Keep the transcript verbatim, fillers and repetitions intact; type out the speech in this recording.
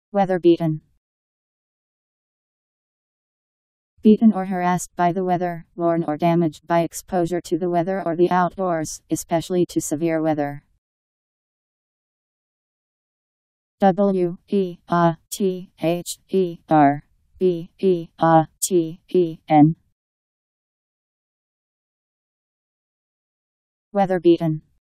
Weather beaten. Beaten or harassed by the weather, worn or damaged by exposure to the weather or the outdoors, especially to severe weather. W E A T H E R B E A T E N. Weather beaten.